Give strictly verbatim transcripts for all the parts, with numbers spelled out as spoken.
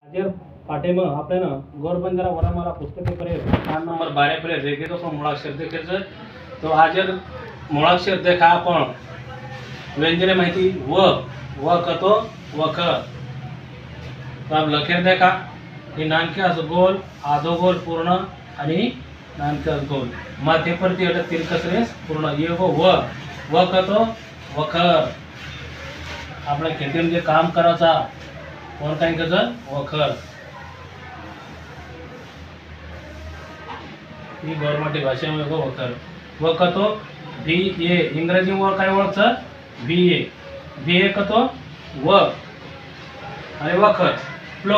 हाजेर पाठेम आपल्याला गौरबंजारा वरामाला पुस्तके पर्यंत पान नंबर बारा पर्यंत रेखेतो पण मुळाक्षर देखायचं. तो हाजेर मुळाक्षर देखा आपण व्यंजने माहिती व व कतो व ख तो लखेर देखा ही नानके असो गोल आधो गोल पूर्ण आणि नानके गोल माथे परती अट तीन कसरेस पूर्ण ये वो व व कतो व ख આપણે ખેતીમાં જે કામ કરાचा कोण काय कसं वखर ही गव्हर्नमेंट भाषेमध्ये गो वखर व कतो बी ए इंग्रजी व काय ओळखतं बी ए बी ए कतो व आणि वखर flow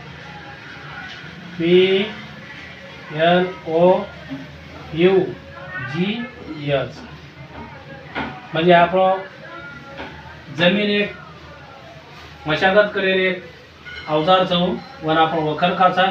P L O U G S म्हणजे आपण जमीन एक मशागत करेल एक अवजार जाऊन वन आपण वखर खाचा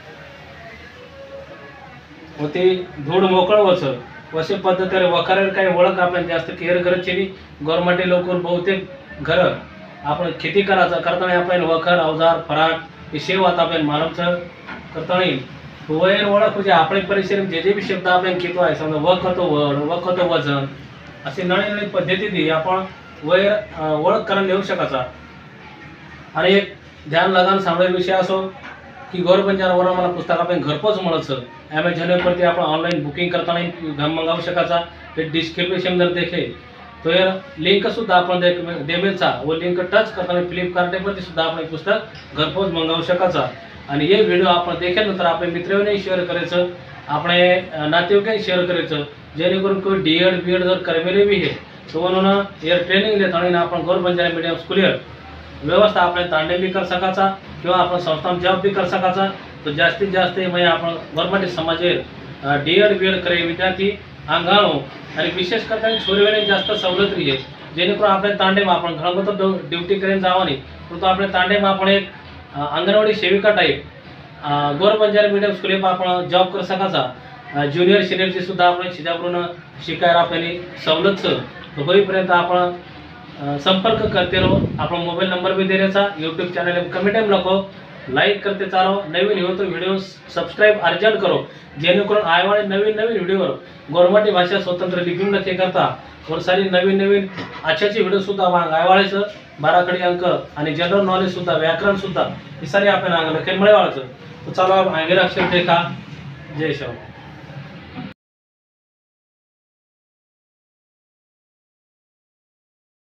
व ते धूळ मोकळ वच वसे पद्धतीने वखर काही ओळख आपण जास्त केअर करत चेली गव्हर्नमेंट लोक बहुतेक घर आपण खेती करायचं करताना आपण वखर अवजार फराट हे शेव आता आपण मानवचं करताना वयर ओळख म्हणजे आपले परिसर जे जे बी शब्द आपण घेतो आहे समजा व कतो वड व कतो वजन असे नळी नळी पद्धती आपण वयर ओळख करून देऊ शकायचा. आणि एक ध्यान लगान सांगणारा विषय असो की गौरबंजारा वर मला पुस्तक आपण घरपोच मिळतं ॲमेझॉनवरती आपण ऑनलाईन बुकिंग करताना घम मंगावू शकायचा. ते डिस्क्रिप्शन जर देखे तो या लिंक सुद्धा आपण देमेलचा व लिंक टच करताना फ्लिपकार्टवरती सुद्धा आपण पुस्तक घरपोच मंगावू शकायचा. आणि हे व्हिडिओ आपण देखल्यानंतर आपल्या मित्रांनी शेअर करायचं आपले नातेवाईकांनी शेअर करायचं जेणेकरून कोणी डी एड बी एड जर करमेले बी आहे तो म्हणून एअर ट्रेनिंग देत आणि आपण गौरबंजारा मीडियम स्कूल व्यवस्था आपल्या तांडे भी कर सकाचा किंवा आपण संस्थान जॉब भी कर सकाचा. तो जास्तीत जास्त म्हणजे आपण गव्हर्नमेंट समाजे डी एड बी एड करे विद्यार्थी अंगाणो आणि विशेष करता छोरीवेने जास्त सवलत रही जेणेकरून आपल्या तांडेमा आपण घरगुती ड्युटी करेन जावा नाही परंतु आपल्या तांडेमा आपण एक अंगणवाडी सेविका टाईप गौरबंजारा मीडियम स्कूल आपण जॉब कर सकाचा. ज्युनियर सिनियरची सुद्धा आपण शिजापूर्ण शिकायला आपल्याला सवलत होईपर्यंत आपण संपर्क करते रहो. आपण मोबाईल नंबर भी दे रहा यूट्यूब चैनल कमेंट में रखो लाइक करते चालो नवीन हो तो वीडियो सब्सक्राइब अर्जंट करो जेणेकरून आए वाले नवीन नवीन वीडियो गव्हर्नमेंट भाषा स्वतंत्र लिपी नखे करता और सारी नवीन नवीन अच्छाची व्हिडिओ सुद्धा आए वाले बाराखडी अंक आणि जनरल नॉलेज सुद्धा व्याकरण सुद्धा ही सारी आपण लखेन मिळवायचं. तो चालो आप आगे अक्षर देखा जय शाह.